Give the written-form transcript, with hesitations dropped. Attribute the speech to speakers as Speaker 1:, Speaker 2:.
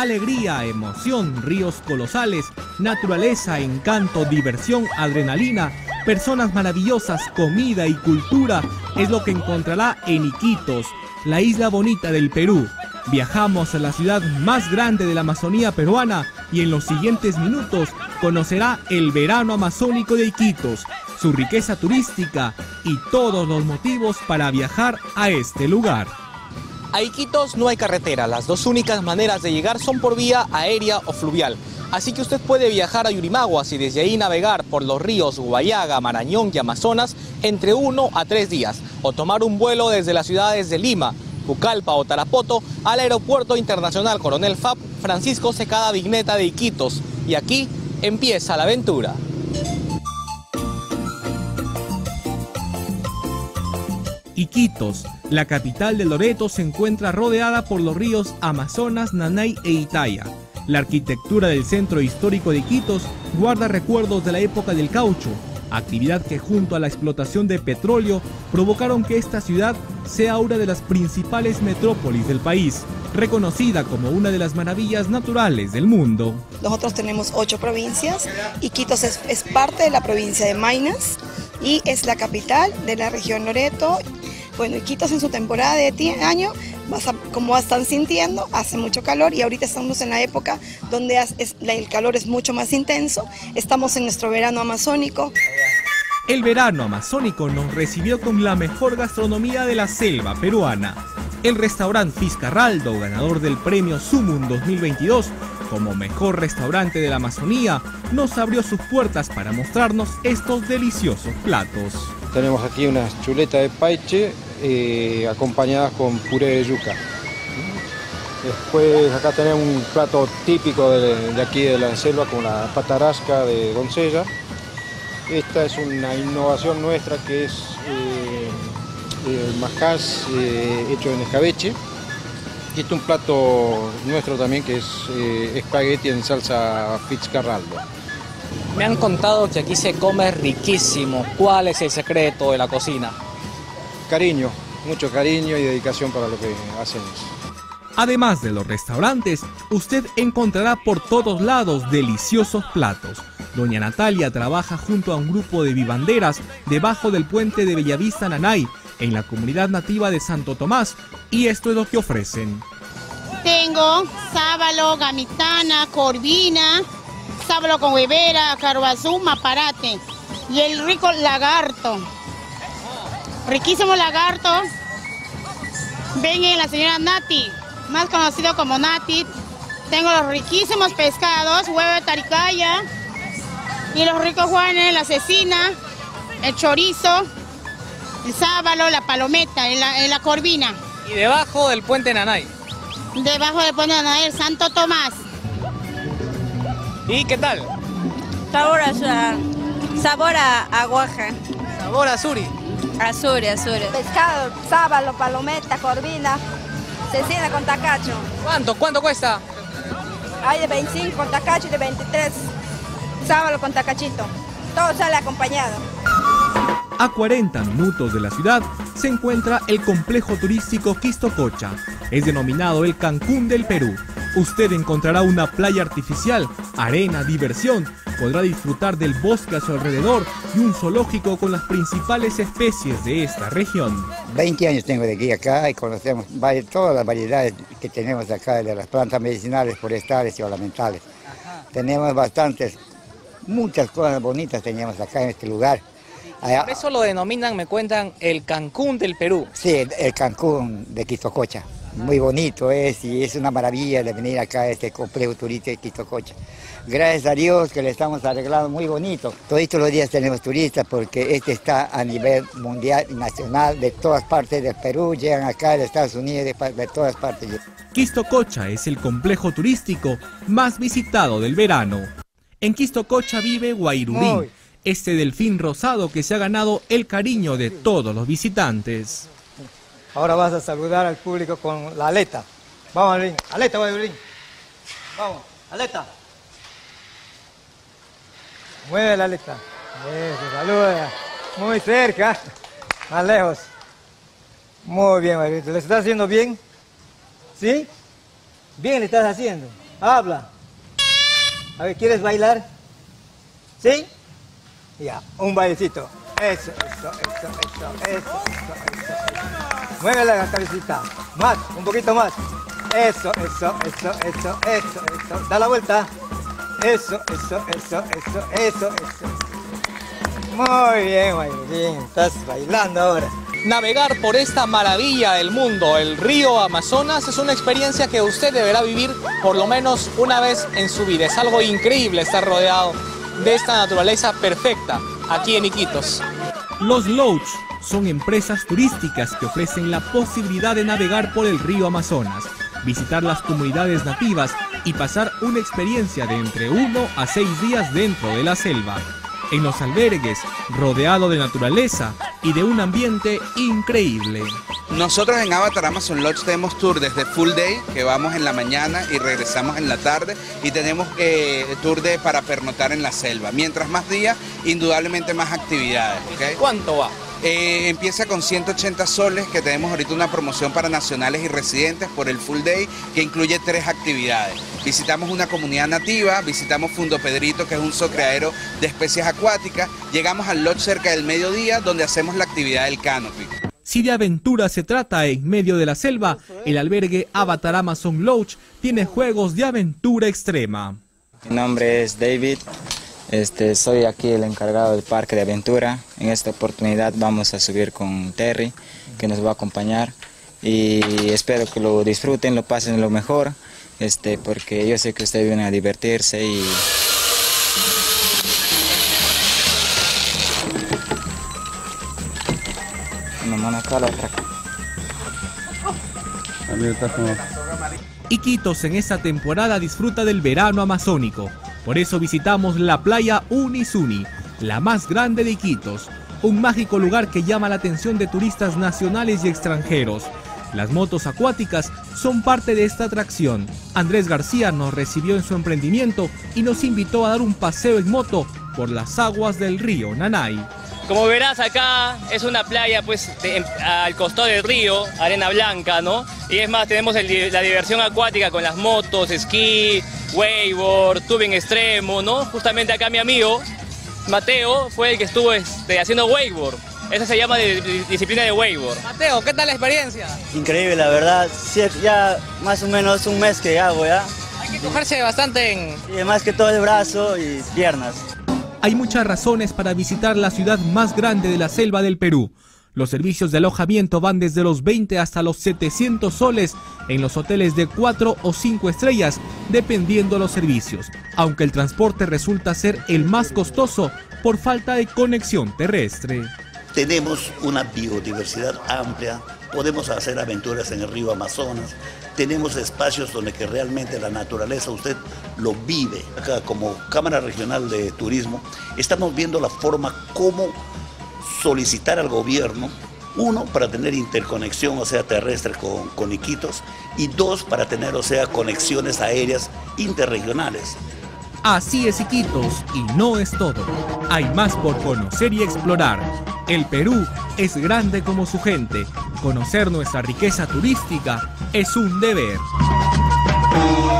Speaker 1: Alegría, emoción, ríos colosales, naturaleza, encanto, diversión, adrenalina, personas maravillosas, comida y cultura es lo que encontrará en Iquitos, la isla bonita del Perú. Viajamos a la ciudad más grande de la Amazonía peruana y en los siguientes minutos conocerá el verano amazónico de Iquitos, su riqueza turística y todos los motivos para viajar a este lugar.
Speaker 2: A Iquitos no hay carretera, las dos únicas maneras de llegar son por vía aérea o fluvial. Así que usted puede viajar a Yurimaguas y desde ahí navegar por los ríos Guayaga, Marañón y Amazonas entre 1 a 3 días, o tomar un vuelo desde las ciudades de Lima, Pucallpa o Tarapoto al Aeropuerto Internacional Coronel Fab Francisco Secada Vigneta de Iquitos. Y aquí empieza la aventura.
Speaker 1: Iquitos, la capital de Loreto, se encuentra rodeada por los ríos Amazonas, Nanay e Itaia. La arquitectura del centro histórico de Iquitos guarda recuerdos de la época del caucho, actividad que junto a la explotación de petróleo provocaron que esta ciudad sea una de las principales metrópolis del país, reconocida como una de las maravillas naturales del mundo.
Speaker 3: Nosotros tenemos 8 provincias, Iquitos es parte de la provincia de Maynas y es la capital de la región Loreto. Bueno, Iquitos en su temporada de año, como están sintiendo, hace mucho calor y ahorita estamos en la época donde el calor es mucho más intenso. Estamos en nuestro verano amazónico.
Speaker 1: El verano amazónico nos recibió con la mejor gastronomía de la selva peruana. El restaurante Fiscarraldo, ganador del premio Sumum 2022 como mejor restaurante de la Amazonía, nos abrió sus puertas para mostrarnos estos deliciosos platos.
Speaker 4: Tenemos aquí unas chuletas de paiche acompañadas con puré de yuca. Después acá tenemos un plato típico de aquí de la selva con la patarasca de doncella. Esta es una innovación nuestra que es el majás hecho en escabeche. Y este es un plato nuestro también que es espagueti en salsa Fitzcarraldo.
Speaker 2: Me han contado que aquí se come riquísimo. ¿Cuál es el secreto de la cocina?
Speaker 4: Cariño, mucho cariño y dedicación para lo que hacemos.
Speaker 1: Además de los restaurantes, usted encontrará por todos lados deliciosos platos. Doña Natalia trabaja junto a un grupo de vivanderas debajo del puente de Bellavista Nanay, en la comunidad nativa de Santo Tomás, y esto es lo que ofrecen.
Speaker 5: Tengo sábalo, gamitana, corvina, sábalo con huevera, carvazú, maparate y el rico lagarto. Riquísimo lagarto. Ven la señora Nati, más conocido como Nati. Tengo los riquísimos pescados, huevo de taricaya y los ricos juanes, la cecina, el chorizo, el sábalo, la palometa, la corvina.
Speaker 2: Y debajo del puente Nanay.
Speaker 5: Debajo del puente Nanay, el Santo Tomás.
Speaker 2: ¿Y qué tal?
Speaker 6: Sabor a aguaje.
Speaker 2: Sabor a suri.
Speaker 6: Azuri.
Speaker 7: Pescado, sábalo, palometa, corvina, cecina con tacacho.
Speaker 2: ¿Cuánto cuesta?
Speaker 7: Hay de 25 con tacacho y de 23 sábalo con tacachito. Todo sale acompañado.
Speaker 1: A 40 minutos de la ciudad se encuentra el complejo turístico Quistococha. Es denominado el Cancún del Perú. Usted encontrará una playa artificial, arena, diversión, podrá disfrutar del bosque a su alrededor y un zoológico con las principales especies de esta región.
Speaker 8: 20 años tengo de aquí acá y conocemos todas las variedades que tenemos acá de las plantas medicinales, forestales y ornamentales. Tenemos muchas cosas bonitas tenemos acá en este lugar.
Speaker 2: Por eso lo denominan, me cuentan, el Cancún del Perú.
Speaker 8: Sí, el Cancún de Quistococha. Muy bonito es y es una maravilla de venir acá a este complejo turístico de Quistococha. Gracias a Dios que le estamos arreglando muy bonito. Todos los días tenemos turistas porque este está a nivel mundial y nacional de todas partes del Perú. Llegan acá de Estados Unidos, de todas partes.
Speaker 1: Quistococha es el complejo turístico más visitado del verano. En Quistococha vive Guairurín, este delfín rosado que se ha ganado el cariño de todos los visitantes.
Speaker 9: Ahora vas a saludar al público con la aleta. Vamos, Guairurín. Aleta, Guairurín. Vamos, aleta. Mueve la aleta. Eso, saluda. Muy cerca. Más lejos. Muy bien, Guairurín. ¿Le estás haciendo bien? ¿Sí? Bien le estás haciendo. Habla. A ver, ¿quieres bailar? ¿Sí? Ya, un bailecito. Eso. Muévele la cabecita. Más, un poquito más. Eso. Da la vuelta. Eso. Muy bien. Estás bailando ahora.
Speaker 2: Navegar por esta maravilla del mundo, el río Amazonas, es una experiencia que usted deberá vivir por lo menos una vez en su vida. Es algo increíble estar rodeado de esta naturaleza perfecta aquí en Iquitos.
Speaker 1: Los Lodge son empresas turísticas que ofrecen la posibilidad de navegar por el río Amazonas, visitar las comunidades nativas y pasar una experiencia de entre 1 a 6 días dentro de la selva. En los albergues, rodeado de naturaleza y de un ambiente increíble.
Speaker 10: Nosotros en Avatar Amazon Lodge tenemos tour desde full day, que vamos en la mañana y regresamos en la tarde, y tenemos tour para pernoctar en la selva. Mientras más días, indudablemente más actividades. ¿Okay?
Speaker 2: ¿Cuánto va?
Speaker 10: Empieza con 180 soles, que tenemos ahorita una promoción para nacionales y residentes por el full day, que incluye 3 actividades. Visitamos una comunidad nativa, visitamos Fundo Pedrito, que es un zoocreadero de especies acuáticas, llegamos al lodge cerca del mediodía, donde hacemos la actividad del canopy.
Speaker 1: Si de aventura se trata en medio de la selva, el albergue Avatar Amazon Lodge tiene juegos de aventura extrema.
Speaker 11: Mi nombre es David. Soy aquí el encargado del parque de aventura. En esta oportunidad vamos a subir con Terry, que nos va a acompañar, y espero que lo disfruten, lo pasen lo mejor, porque yo sé que ustedes vienen a divertirse y... Una mano acá, la otra acá.
Speaker 1: Iquitos en esta temporada disfruta del verano amazónico. Por eso visitamos la playa Unisuni, la más grande de Iquitos, un mágico lugar que llama la atención de turistas nacionales y extranjeros. Las motos acuáticas son parte de esta atracción. Andrés García nos recibió en su emprendimiento y nos invitó a dar un paseo en moto por las aguas del río Nanay.
Speaker 12: Como verás, acá es una playa pues al costado del río, arena blanca, ¿no? Y es más, tenemos la diversión acuática con las motos, esquí, wakeboard, tubing extremo, ¿no? Justamente acá mi amigo Mateo fue el que estuvo haciendo wakeboard. Esa se llama disciplina de wakeboard.
Speaker 2: Mateo, ¿qué tal la experiencia?
Speaker 13: Increíble, la verdad. Sí, ya más o menos un mes que hago ya.
Speaker 2: Hay que cogerse bastante en...
Speaker 13: Y más que todo el brazo y piernas.
Speaker 1: Hay muchas razones para visitar la ciudad más grande de la selva del Perú. Los servicios de alojamiento van desde los 20 hasta los 700 soles en los hoteles de 4 o 5 estrellas, dependiendo los servicios, aunque el transporte resulta ser el más costoso por falta de conexión terrestre.
Speaker 14: Tenemos una biodiversidad amplia, podemos hacer aventuras en el río Amazonas, tenemos espacios donde que realmente la naturaleza usted lo vive. Acá como Cámara Regional de Turismo estamos viendo la forma como solicitar al gobierno, 1, para tener interconexión, o sea, terrestre con Iquitos, y 2, para tener, o sea, conexiones aéreas interregionales.
Speaker 1: Así es Iquitos, y no es todo. Hay más por conocer y explorar. El Perú es grande como su gente. Conocer nuestra riqueza turística es un deber.